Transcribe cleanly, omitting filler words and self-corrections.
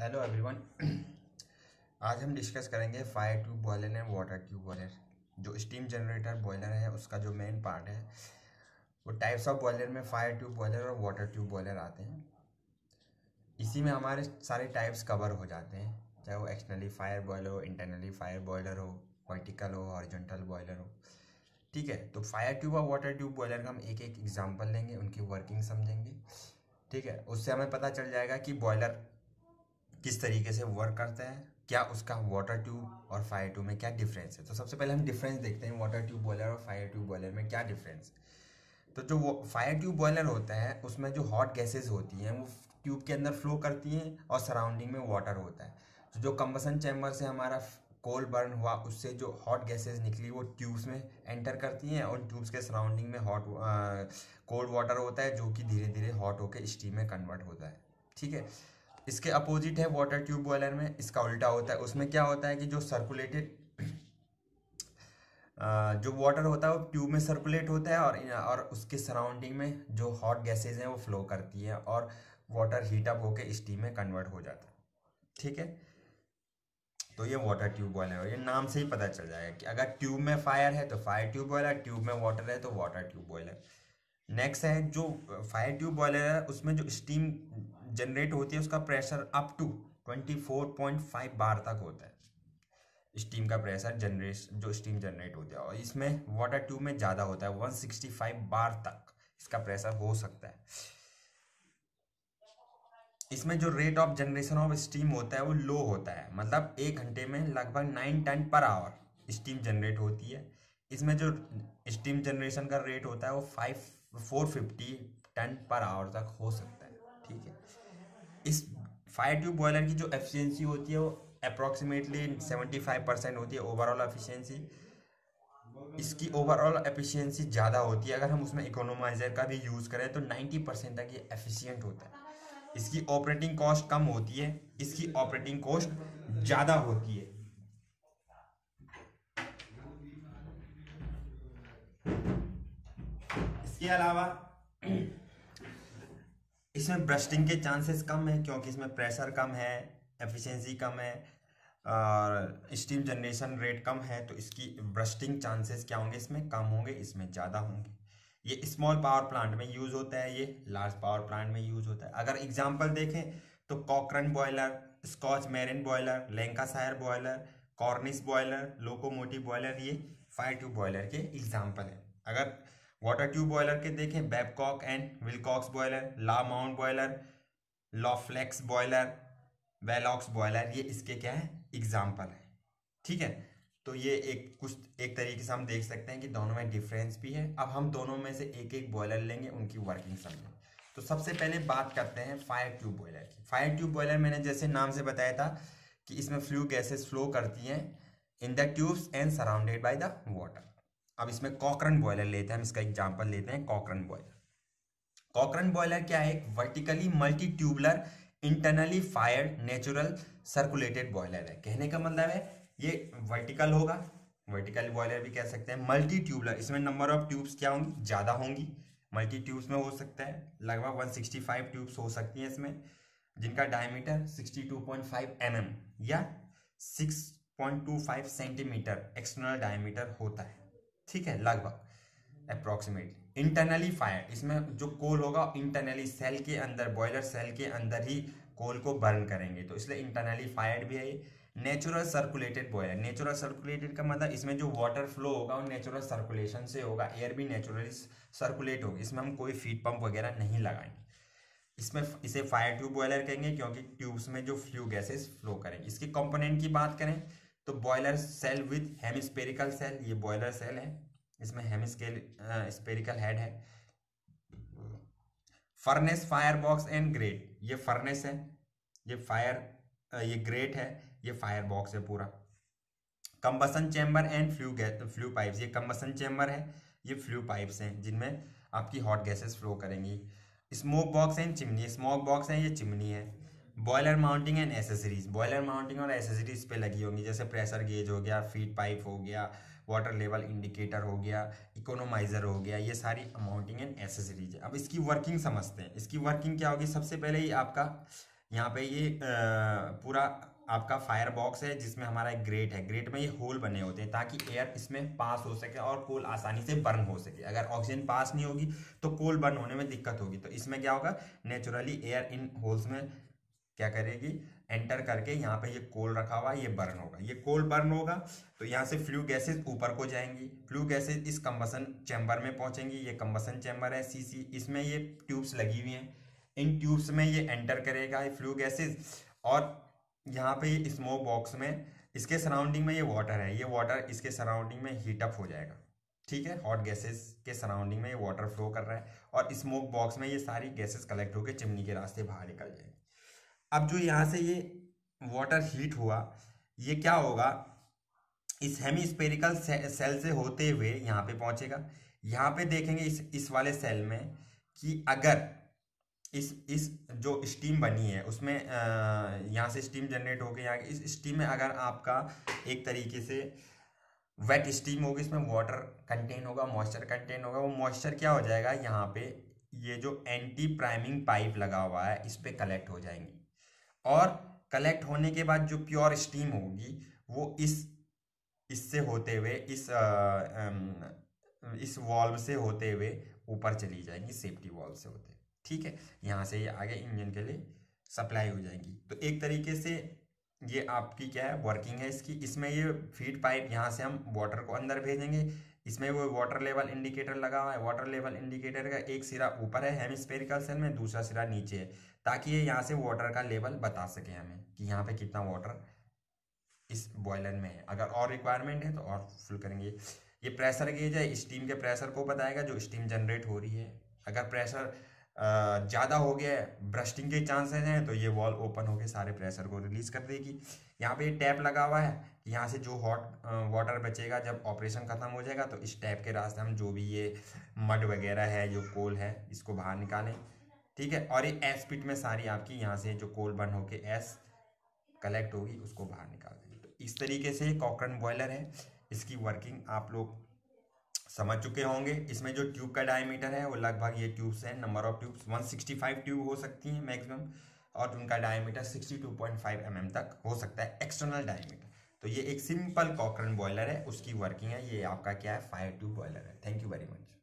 Hello everyone. आज हम discuss करेंगे fire tube boiler and water tube boiler. जो स्टीम जनरेटर बॉयलर है उसका जो मेन पार्ट है वो टाइप्स ऑफ बॉयलर में फायर ट्यूब बॉयलर और वाटर ट्यूब बॉयलर आते हैं। इसी में हमारे सारे टाइप्स कवर हो जाते हैं, चाहे वो एक्सटर्नली फायर बॉयलर हो, इंटरनली फायर बॉयलर हो, वर्टिकल हो, हॉरिजॉन्टल बॉयलर हो। ठीक है, तो फायर ट्यूब और वाटर ट्यूब बॉयलर का हम एक एक एग्जांपल लेंगे, उनकी वर्किंग समझेंगे। ठीक है, उससे हमें पता चल जाएगा कि बॉयलर किस तरीके से वर्क करता है, क्या उसका वाटर ट्यूब और फायर ट्यूब में क्या डिफरेंस है। तो सबसे पहले हम डिफरेंस देखते हैं, वाटर ट्यूब बॉयलर और फायर ट्यूब बॉयलर में क्या डिफरेंस। तो जो वो फायर ट्यूब बॉयलर होता है उसमें जो हॉट गैसेज होती हैं वो ट्यूब के अंदर फ्लो करती हैं और सराउंडिंग में वाटर होता है। तो जो कंबसन चैम्बर से हमारा कोल बर्न हुआ उससे जो हॉट गैसेज निकली वो ट्यूब्स में एंटर करती हैं और ट्यूब्स के सराउंडिंग में हॉट कोल्ड वाटर होता है जो कि धीरे धीरे हॉट होकर स्टीम में कन्वर्ट होता है। ठीक है, इसके अपोजिट है वाटर ट्यूब बॉयलर में इसका उल्टा होता है। उसमें क्या होता है कि जो सर्कुलेटेड जो वाटर होता है वो ट्यूब में सर्कुलेट होता है और उसके सराउंडिंग में जो हॉट गैसेज हैं वो फ्लो करती है और वाटर हीट अप होकर स्टीम में कन्वर्ट हो जाता है। ठीक है, तो ये वाटर ट्यूब बॉयलर है। ये नाम से ही पता चल जाएगा कि अगर ट्यूब में फायर है तो फायर ट्यूब बॉयलर, ट्यूब में वाटर है तो वाटर ट्यूब बॉयलर। नेक्स्ट है जो फायर ट्यूब बॉयलर है, उसमें जो स्टीम जनरेट होती है उसका प्रेशर अप टू 24.5 बार तक होता है। स्टीम का प्रेशर जनरेट जो स्टीम जनरेट होती है, और इसमें वाटर ट्यूब में ज़्यादा होता है, 165 बार तक इसका प्रेशर हो सकता है। इसमें जो rate of generation of steam होता है वो लो होता है, मतलब 1 घंटे में लगभग 9 ton per hour steam generate होती है। इसमें जो स्टीम जनरेशन का रेट होता है वो 450 टन पर आवर तक हो सकता है। ठीक है, इस फायर ट्यूब बॉयलर की जो एफिशिएंसी होती है वो अप्रॉक्सीमेटली 75% होती है ओवरऑल एफिशिएंसी। इसकी ओवरऑल एफिशिएंसी ज़्यादा होती है, अगर हम उसमें इकोनोमाइजर का भी यूज़ करें तो 90% तक ये एफिशिएंट होता है। इसकी ऑपरेटिंग कॉस्ट कम होती है, इसकी ऑपरेटिंग कॉस्ट ज़्यादा होती है। इसके अलावा इसमें ब्रस्टिंग के चांसेस कम है क्योंकि इसमें प्रेशर कम है, एफिशिएंसी कम है और स्टीम जनरेशन रेट कम है, तो इसकी ब्रस्टिंग चांसेस क्या होंगे, इसमें कम होंगे, इसमें ज़्यादा होंगे। ये स्मॉल पावर प्लांट में यूज़ होता है, ये लार्ज पावर प्लांट में यूज़ होता है। अगर एग्जांपल देखें तो Cochran boiler, Scotch marine boiler, Lancashire boiler, Cornish boiler, locomotive boiler, ये फायर ट्यूब बॉयलर के एग्जाम्पल हैं। अगर वाटर ट्यूब बॉयलर के देखें, Babcock and Wilcox boiler, La Mont boiler, Loeffler boiler, Velox boiler, ये इसके क्या है, एग्जाम्पल है। ठीक है, तो ये एक तरीके से हम देख सकते हैं कि दोनों में डिफरेंस भी है। अब हम दोनों में से एक एक बॉयलर लेंगे, उनकी वर्किंग समझेंगे। तो सबसे पहले बात करते हैं फायर ट्यूब बॉयलर की। फायर ट्यूब बॉयलर मैंने जैसे नाम से बताया था कि इसमें फ्लू गैसेस फ्लो करती हैं in the tubes and surrounded by the water. अब इसमें कॉकरन बॉयलर लेते हैं, हम इसका एग्जाम्पल लेते हैं कॉकरन बॉयलर। कॉकरन बॉयलर क्या है, एक vertically multi tubular internally fired natural circulated boiler है। कहने का मतलब है ये वर्टिकल होगा, वर्टिकल बॉयलर भी कह सकते हैं। मल्टी ट्यूबलर, इसमें नंबर ऑफ ट्यूब्स क्या होंगी, ज़्यादा होंगी। मल्टी ट्यूब्स में हो सकता है लगभग 165 ट्यूब्स हो सकती हैं इसमें, जिनका डायमीटर 62.5 mm या 6.25 सेंटीमीटर एक्सटर्नल डायमीटर होता है। ठीक है, लगभग अप्रॉक्सीमेटली। इंटरनली फायर, इसमें जो कोल होगा इंटरनली सेल के अंदर, बॉयलर सेल के अंदर ही कोल को बर्न करेंगे, तो इसलिए इंटरनली फायर्ड भी है ये। Natural circulated boiler, natural circulated का मतलब इसमें जो वाटर फ्लो होगा वो नेचुरल सर्कुलेशन से होगा, एयर भी नेचुरली सर्कुलेट होगी, इसमें हम कोई फीड पंप वगैरह नहीं लगाएंगे। इसमें इसे फायर ट्यूब बॉयलर कहेंगे क्योंकि ट्यूब्स में जो फ्लू गैसेस फ्लो करेंगे। इसके कंपोनेंट की बात करें तो boiler shell with hemispherical shell, ये बॉयलर सेल है, इसमें हेमिस्फेरिकल हेड है। Furnace, fire box and grate, ये फर्नेस है, ये ये ग्रेट है, ये फायर बॉक्स है पूरा। Combustion chamber and flue pipes, ये कंबसन चैम्बर है, ये फ्लू पाइप्स हैं जिनमें आपकी हॉट गैसेस फ्लो करेंगी। Smoke box and chimney, smoke box है, ये चिमनी है। Boiler mounting and accessories, boiler mounting और एसेसरीज पे लगी होंगी, जैसे प्रेशर गेज हो गया, फीड पाइप हो गया, वाटर लेवल इंडिकेटर हो गया, इकोनोमाइजर हो गया, ये सारी माउंटिंग एंड एसेसरीज है। अब इसकी वर्किंग समझते हैं। इसकी वर्किंग क्या होगी, सबसे पहले ही आपका यहाँ पे ये पूरा आपका फायर बॉक्स है जिसमें हमारा एक ग्रेट है। ग्रेट में ये होल बने होते हैं ताकि एयर इसमें पास हो सके और कोल आसानी से बर्न हो सके। अगर ऑक्सीजन पास नहीं होगी तो कोल बर्न होने में दिक्कत होगी। तो इसमें क्या होगा, नेचुरली एयर इन होल्स में क्या करेगी, एंटर करके यहाँ पे ये कोल रखा हुआ है, ये बर्न होगा। ये कोल बर्न होगा तो यहाँ से फ्लू गैसेस ऊपर को जाएंगी। फ्लू गैसेस इस कंबसन चैम्बर में पहुंचेंगी। ये कंबसन चैम्बर है सीसी, इसमें ये ट्यूब्स लगी हुई हैं। इन ट्यूब्स में ये एंटर करेगा ये फ्लू गैसेस, और यहाँ पे ये स्मोक बॉक्स में, इसके सराउंडिंग में ये वाटर है, ये वाटर इसके सराउंडिंग में हीट अप हो जाएगा। ठीक है, हॉट गैसेस के सराउंडिंग में ये वाटर फ्लो कर रहा है और स्मोक बॉक्स में ये सारी गैसेस कलेक्ट होकर चिमनी के रास्ते बाहर निकल जाएंगी। अब जो यहाँ से ये वाटर हीट हुआ, ये क्या होगा, इस हेमीस्फेरिकल सेल से होते हुए यहाँ पे पहुंचेगा। यहाँ पे देखेंगे इस वाले सेल में कि अगर इस जो स्टीम बनी है उसमें यहाँ से स्टीम जनरेट होकर यहाँ इस स्टीम में अगर आपका एक तरीके से वेट स्टीम होगी, इसमें वाटर कंटेन होगा, मॉइस्चर कंटेन होगा, वो मॉइस्चर क्या हो जाएगा, यहाँ पे ये जो एंटी प्राइमिंग पाइप लगा हुआ है इस पे कलेक्ट हो जाएंगी। और कलेक्ट होने के बाद जो प्योर स्टीम होगी वो इससे होते हुए इस वॉल्व से होते हुए ऊपर चली जाएंगी, सेफ्टी वॉल्व से होते। ठीक है, यहाँ से ये आगे इंजन के लिए सप्लाई हो जाएंगी। तो एक तरीके से ये आपकी क्या है, वर्किंग है इसकी। इसमें ये फीड पाइप, यहाँ से हम वाटर को अंदर भेजेंगे। इसमें वो वाटर लेवल इंडिकेटर लगा हुआ है। वाटर लेवल इंडिकेटर का एक सिरा ऊपर है हेमिस्फेरिकल सेल में, दूसरा सिरा नीचे है, ताकि ये यहाँ से वाटर का लेवल बता सके हमें कि यहाँ पे कितना वाटर इस बॉयलर में है। अगर और रिक्वायरमेंट है तो और फुल करेंगे। ये प्रेशर गेज है, स्टीम के प्रेशर को बताएगा जो स्टीम जनरेट हो रही है। अगर प्रेशर ज़्यादा हो गया है, ब्रस्टिंग के चांसेस हैं, तो ये वॉल ओपन होकर सारे प्रेशर को रिलीज कर देगी। यहाँ पे टैप लगा हुआ है, यहाँ से जो हॉट वाटर बचेगा जब ऑपरेशन खत्म हो जाएगा तो इस टैप के रास्ते हम जो भी ये मड वगैरह है, जो कोल है, इसको बाहर निकालें। ठीक है, और ये एस पिट में सारी आपकी यहाँ से जो कोल बर्न होके एस कलेक्ट होगी उसको बाहर निकाल देंगे। तो इस तरीके से कॉकरन बॉयलर है, इसकी वर्किंग आप लोग समझ चुके होंगे। इसमें जो ट्यूब का डायमीटर है वो लगभग, ये ट्यूब्स हैं, नंबर ऑफ ट्यूब्स 165 ट्यूब हो सकती हैं मैक्सिमम, और उनका डायमीटर 62.5 mm तक हो सकता है एक्सटर्नल डायमीटर। तो ये एक सिंपल कॉकरन बॉयलर है, उसकी वर्किंग है। ये आपका क्या है, 5 ट्यूब बॉयलर है। Thank you very much.